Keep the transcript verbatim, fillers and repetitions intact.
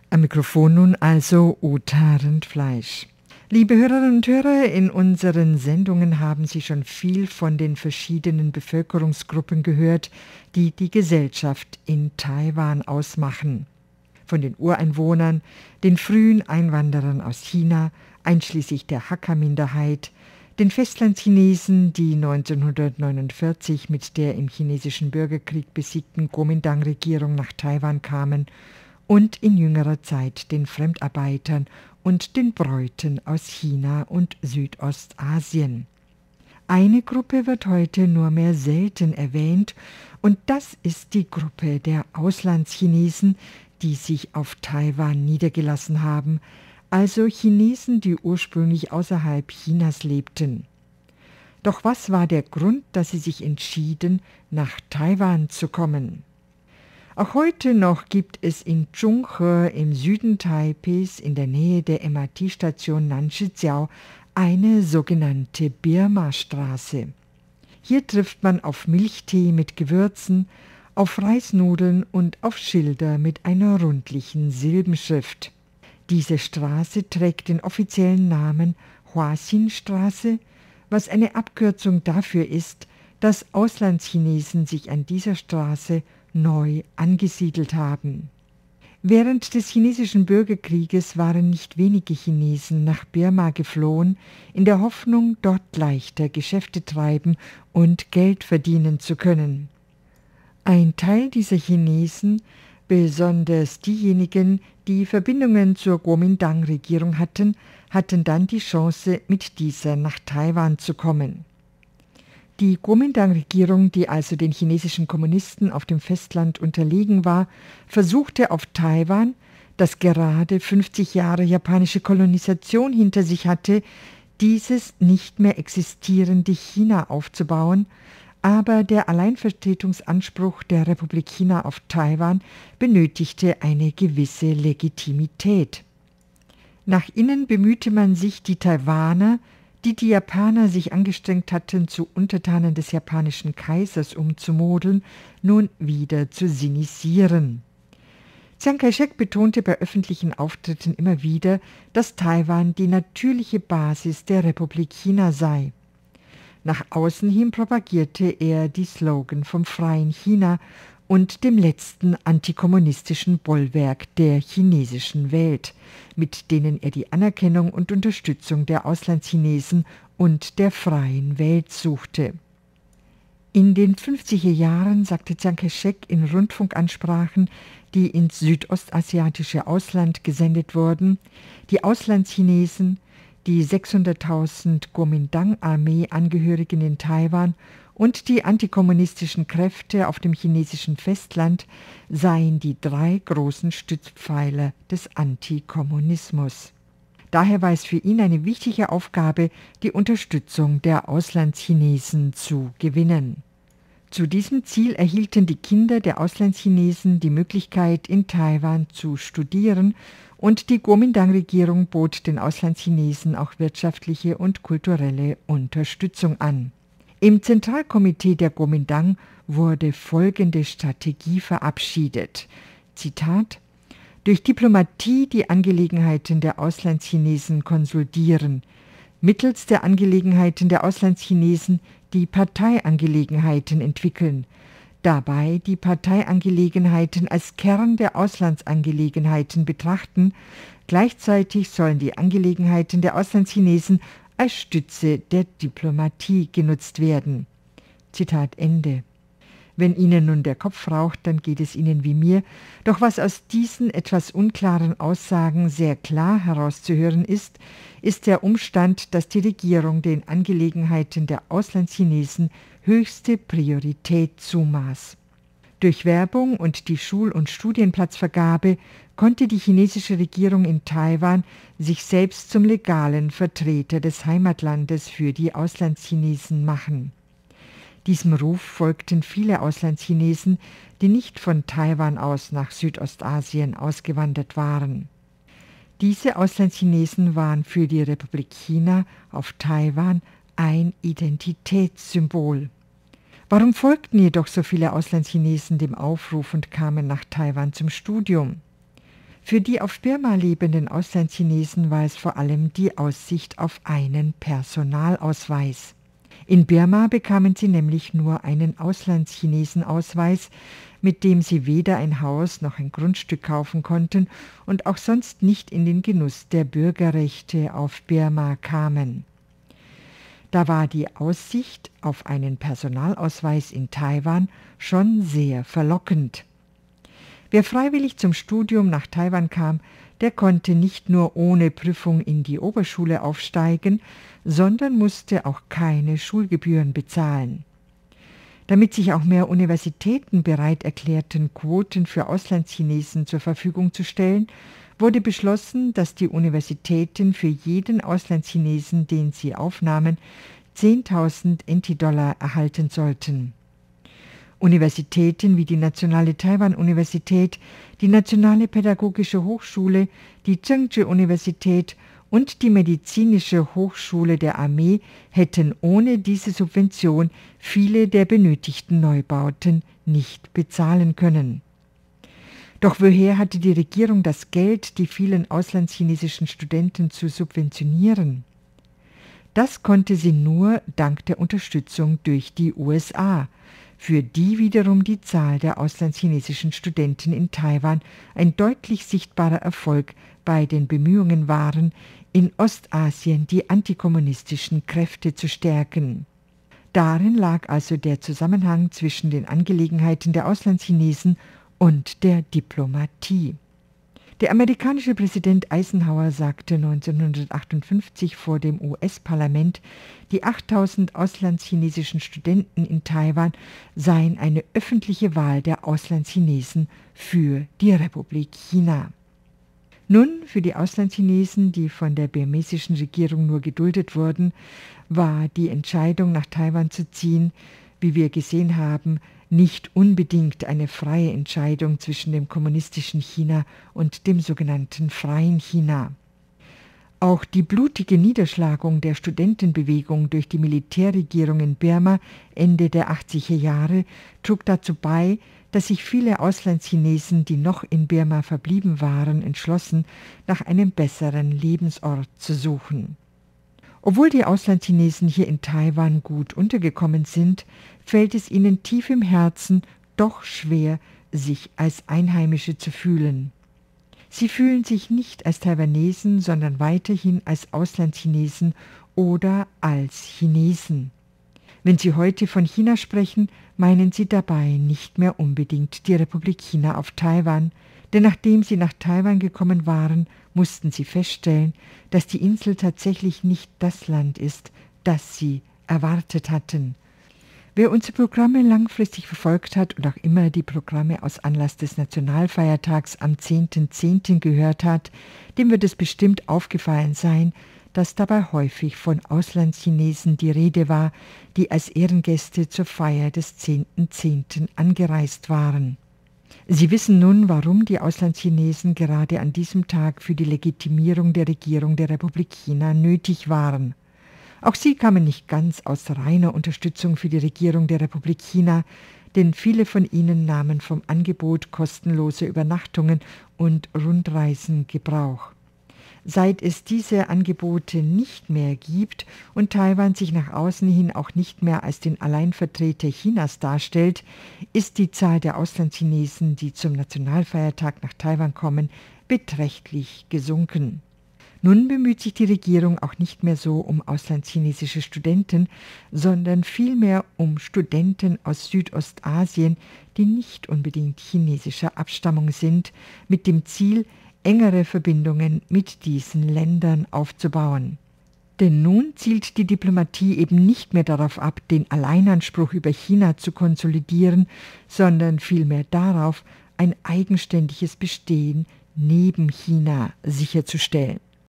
Am Mikrofon nun also Uta Rindfleisch. Liebe Hörerinnen und Hörer, in unseren Sendungen haben Sie schon viel von den verschiedenen Bevölkerungsgruppen gehört, die die Gesellschaft in Taiwan ausmachen. Von den Ureinwohnern, den frühen Einwanderern aus China, einschließlich der Hakka-Minderheit, den Festlandchinesen, die neunzehnhundertneunundvierzig mit der im chinesischen Bürgerkrieg besiegten Kuomintang-Regierung nach Taiwan kamen, und in jüngerer Zeit den Fremdarbeitern und den Bräuten aus China und Südostasien. Eine Gruppe wird heute nur mehr selten erwähnt, und das ist die Gruppe der Auslandschinesen, die sich auf Taiwan niedergelassen haben, also Chinesen, die ursprünglich außerhalb Chinas lebten. Doch was war der Grund, dass sie sich entschieden, nach Taiwan zu kommen? Auch heute noch gibt es in Zhonghe im Süden Taipehs in der Nähe der M R T-Station Nanshijiao eine sogenannte Birma-Straße. Hier trifft man auf Milchtee mit Gewürzen, auf Reisnudeln und auf Schilder mit einer rundlichen Silbenschrift. Diese Straße trägt den offiziellen Namen Huaxin-Straße, was eine Abkürzung dafür ist, dass Auslandschinesen sich an dieser Straße neu angesiedelt haben. Während des chinesischen Bürgerkrieges waren nicht wenige Chinesen nach Birma geflohen, in der Hoffnung, dort leichter Geschäfte treiben und Geld verdienen zu können. Ein Teil dieser Chinesen, besonders diejenigen, die Verbindungen zur Kuomintang-Regierung hatten, hatten dann die Chance, mit dieser nach Taiwan zu kommen. Die Kuomintang-Regierung, die also den chinesischen Kommunisten auf dem Festland unterlegen war, versuchte auf Taiwan, das gerade fünfzig Jahre japanische Kolonisation hinter sich hatte, dieses nicht mehr existierende China aufzubauen, aber der Alleinvertretungsanspruch der Republik China auf Taiwan benötigte eine gewisse Legitimität. Nach innen bemühte man sich, die Taiwaner, die die Japaner sich angestrengt hatten, zu Untertanen des japanischen Kaisers umzumodeln, nun wieder zu sinnisieren. Chiang Kai-shek betonte bei öffentlichen Auftritten immer wieder, dass Taiwan die natürliche Basis der Republik China sei. Nach außen hin propagierte er die Slogan vom freien China und dem letzten antikommunistischen Bollwerk der chinesischen Welt, mit denen er die Anerkennung und Unterstützung der Auslandschinesen und der freien Welt suchte. In den fünfziger Jahren sagte Chiang Kai-shek in Rundfunkansprachen, die ins südostasiatische Ausland gesendet wurden, die Auslandschinesen, die sechshunderttausend Kuomintang-Armee-Angehörigen in Taiwan und die antikommunistischen Kräfte auf dem chinesischen Festland seien die drei großen Stützpfeiler des Antikommunismus. Daher war es für ihn eine wichtige Aufgabe, die Unterstützung der Auslandschinesen zu gewinnen. Zu diesem Ziel erhielten die Kinder der Auslandschinesen die Möglichkeit, in Taiwan zu studieren, und die Kuomintang-Regierung bot den Auslandschinesen auch wirtschaftliche und kulturelle Unterstützung an. Im Zentralkomitee der Kuomintang wurde folgende Strategie verabschiedet. Zitat: Durch Diplomatie die Angelegenheiten der Auslandschinesen konsolidieren, mittels der Angelegenheiten der Auslandschinesen die Parteiangelegenheiten entwickeln, dabei die Parteiangelegenheiten als Kern der Auslandsangelegenheiten betrachten, gleichzeitig sollen die Angelegenheiten der Auslandschinesen als Stütze der Diplomatie genutzt werden. Zitat Ende. Wenn Ihnen nun der Kopf raucht, dann geht es Ihnen wie mir. Doch was aus diesen etwas unklaren Aussagen sehr klar herauszuhören ist, ist der Umstand, dass die Regierung den Angelegenheiten der Auslandschinesen höchste Priorität zumaß. Durch Werbung und die Schul- und Studienplatzvergabe konnte die chinesische Regierung in Taiwan sich selbst zum legalen Vertreter des Heimatlandes für die Auslandschinesen machen. Diesem Ruf folgten viele Auslandschinesen, die nicht von Taiwan aus nach Südostasien ausgewandert waren. Diese Auslandschinesen waren für die Republik China auf Taiwan ein Identitätssymbol. Warum folgten jedoch so viele Auslandschinesen dem Aufruf und kamen nach Taiwan zum Studium? Für die auf Birma lebenden Auslandschinesen war es vor allem die Aussicht auf einen Personalausweis. In Birma bekamen sie nämlich nur einen Auslandschinesenausweis, mit dem sie weder ein Haus noch ein Grundstück kaufen konnten und auch sonst nicht in den Genuss der Bürgerrechte auf Birma kamen. Da war die Aussicht auf einen Personalausweis in Taiwan schon sehr verlockend. Wer freiwillig zum Studium nach Taiwan kam, der konnte nicht nur ohne Prüfung in die Oberschule aufsteigen, sondern musste auch keine Schulgebühren bezahlen. Damit sich auch mehr Universitäten bereit erklärten, Quoten für Auslandschinesen zur Verfügung zu stellen, wurde beschlossen, dass die Universitäten für jeden Auslandschinesen, den sie aufnahmen, zehntausend N T-Dollar erhalten sollten. Universitäten wie die Nationale Taiwan-Universität, die Nationale Pädagogische Hochschule, die Chengchi-Universität und die Medizinische Hochschule der Armee hätten ohne diese Subvention viele der benötigten Neubauten nicht bezahlen können. Doch woher hatte die Regierung das Geld, die vielen auslandschinesischen Studenten zu subventionieren? Das konnte sie nur dank der Unterstützung durch die U S A, für die wiederum die Zahl der auslandschinesischen Studenten in Taiwan ein deutlich sichtbarer Erfolg bei den Bemühungen waren, in Ostasien die antikommunistischen Kräfte zu stärken. Darin lag also der Zusammenhang zwischen den Angelegenheiten der Auslandschinesen und der Diplomatie. Der amerikanische Präsident Eisenhower sagte neunzehnhundertachtundfünfzig vor dem U S-Parlament, die achttausend auslandschinesischen Studenten in Taiwan seien eine öffentliche Wahl der Auslandschinesen für die Republik China. Nun, für die Auslandschinesen, die von der burmesischen Regierung nur geduldet wurden, war die Entscheidung, nach Taiwan zu ziehen, wie wir gesehen haben, nicht unbedingt eine freie Entscheidung zwischen dem kommunistischen China und dem sogenannten freien China. Auch die blutige Niederschlagung der Studentenbewegung durch die Militärregierung in Birma Ende der achtziger Jahre trug dazu bei, dass sich viele Auslandschinesen, die noch in Birma verblieben waren, entschlossen, nach einem besseren Lebensort zu suchen. Obwohl die Auslandschinesen hier in Taiwan gut untergekommen sind, fällt es ihnen tief im Herzen doch schwer, sich als Einheimische zu fühlen. Sie fühlen sich nicht als Taiwanesen, sondern weiterhin als Auslandschinesen oder als Chinesen. Wenn sie heute von China sprechen, meinen sie dabei nicht mehr unbedingt die Republik China auf Taiwan, denn nachdem sie nach Taiwan gekommen waren, mussten sie feststellen, dass die Insel tatsächlich nicht das Land ist, das sie erwartet hatten. Wer unsere Programme langfristig verfolgt hat und auch immer die Programme aus Anlass des Nationalfeiertags am zehnten zehnten gehört hat, dem wird es bestimmt aufgefallen sein, dass dabei häufig von Auslandschinesen die Rede war, die als Ehrengäste zur Feier des zehnten zehnten angereist waren. Sie wissen nun, warum die Auslandschinesen gerade an diesem Tag für die Legitimierung der Regierung der Republik China nötig waren. Auch sie kamen nicht ganz aus reiner Unterstützung für die Regierung der Republik China, denn viele von ihnen nahmen vom Angebot kostenloser Übernachtungen und Rundreisen Gebrauch. Seit es diese Angebote nicht mehr gibt und Taiwan sich nach außen hin auch nicht mehr als den Alleinvertreter Chinas darstellt, ist die Zahl der Auslandschinesen, die zum Nationalfeiertag nach Taiwan kommen, beträchtlich gesunken. Nun bemüht sich die Regierung auch nicht mehr so um auslandschinesische Studenten, sondern vielmehr um Studenten aus Südostasien, die nicht unbedingt chinesischer Abstammung sind, mit dem Ziel, engere Verbindungen mit diesen Ländern aufzubauen. Denn nun zielt die Diplomatie eben nicht mehr darauf ab, den Alleinanspruch über China zu konsolidieren, sondern vielmehr darauf, ein eigenständiges Bestehen neben China sicherzustellen.